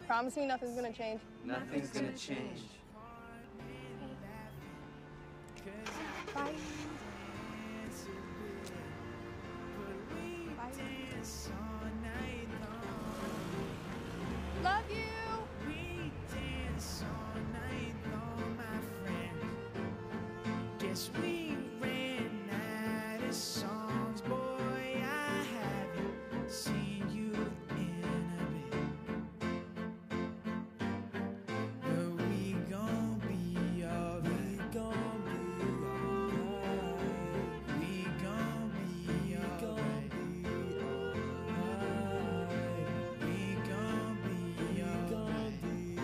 Promise me nothing's gonna change. Nothing's gonna change. Bye. Love you. We dance all night long, my friend. Guess we ran out of songs, boy. I haven't seen you in a bit, but we gon' be alright. We gon' be alright. We gon' be alright.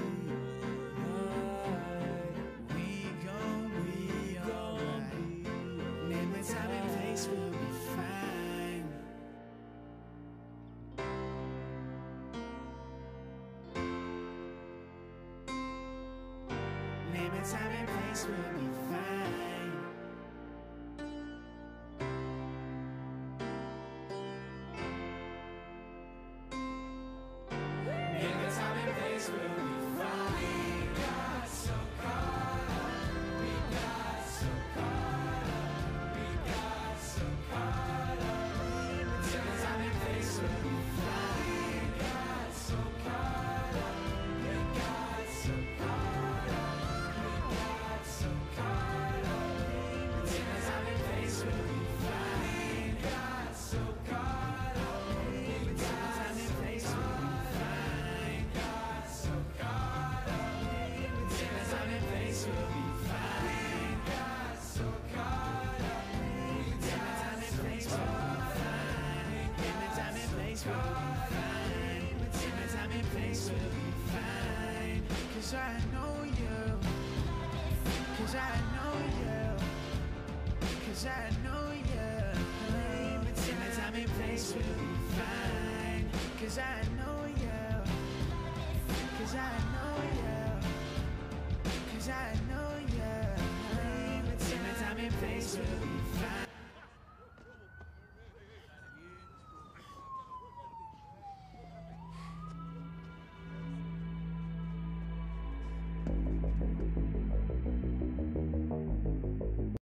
We gon' be alright. Name and time and place, we'll be fine. Name and time and place, we'll be fine. Name and time and place, we'll be fine. We got so caught up. We got so caught up. We got so caught up. Name and time and place, we'll be fine. We got so caught up. We got so caught up. We got so caught up. Name and time and place, we'll be fine. We got so caught up. Name and time and place, we'll be fine. Got so caught up. Name and time and place, we'll be fine. Got so caught up. Name and time and place, we'll be fine. Name and time and place, we'll be fine. Name and time and place, we'll be fine. 'Cause I know you. 'Cause I know you. 'Cause I know you. Name and time and place, we'll be fine. 'Cause I know you. 'Cause I know you.